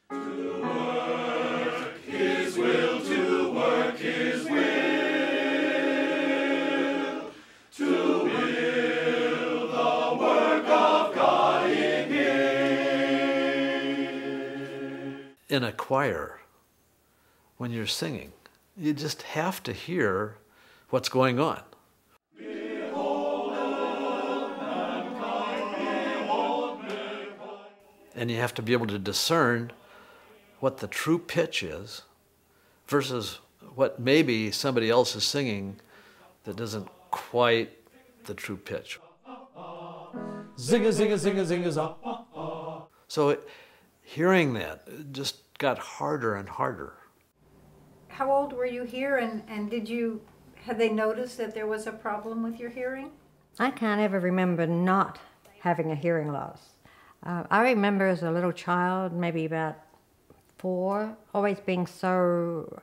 His will, to work His will, to will the work of God in him. In a choir, when you're singing, you just have to hear what's going on. And you have to be able to discern what the true pitch is versus what maybe somebody else is singing that doesn't quite the true pitch. Zinga, zinga, zinga, zinga, za. So hearing that just got harder and harder. How old were you here, and had they noticed that there was a problem with your hearing? I can't ever remember not having a hearing loss. I remember as a little child, maybe about 4, always being so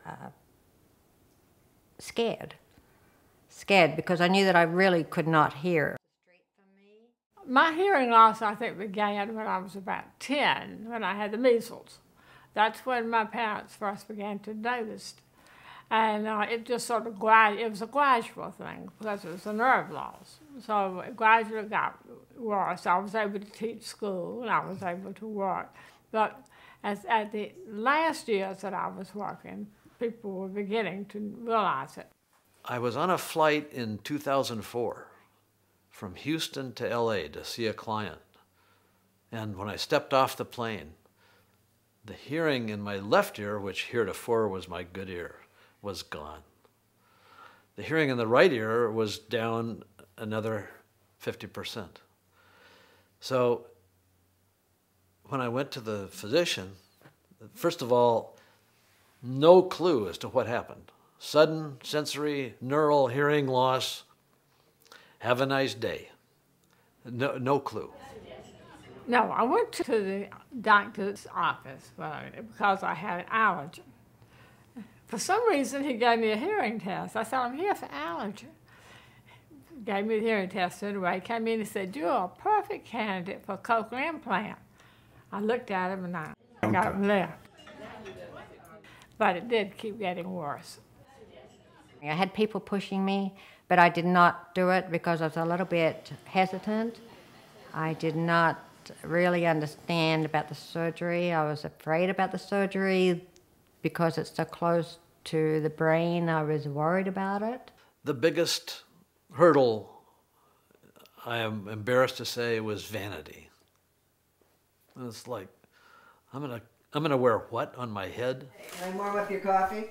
scared because I knew that I really could not hear. My hearing loss, I think, began when I was about 10, when I had the measles. That's when my parents first began to notice. And it just sort of it was a gradual thing because it was a nerve loss. So it gradually got worse. I was able to teach school and I was able to work. But at the last years that I was working, people were beginning to realize it. I was on a flight in 2004 from Houston to LA to see a client. And when I stepped off the plane, the hearing in my left ear, which heretofore was my good ear, was gone. The hearing in the right ear was down another 50%. So when I went to the physician, first of all, no clue as to what happened. Sudden sensory neural hearing loss. Have a nice day. No clue. No, I went to the doctor's office because I had an allergy. For some reason, he gave me a hearing test. I said, I'm here for allergy. He gave me the hearing test anyway. He came in and said, you're a perfect candidate for a cochlear implant. I looked at him and I got him left. But it did keep getting worse. I had people pushing me, but I did not do it because I was a little bit hesitant. I did not really understand about the surgery. I was afraid about the surgery because it's so close to the brain. I was worried about it. The biggest hurdle, I am embarrassed to say, was vanity. It's like, I'm gonna wear what on my head? Can I warm up your coffee?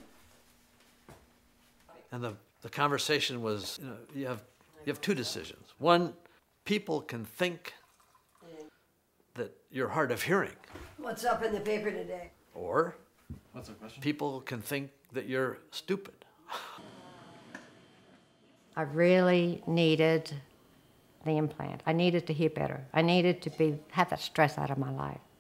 And the conversation was, you have 2 decisions. One, people can think that you're hard of hearing. What's up in the paper today? Or people can think that you're stupid. I really needed the implant. I needed to hear better. I needed to have that stress out of my life.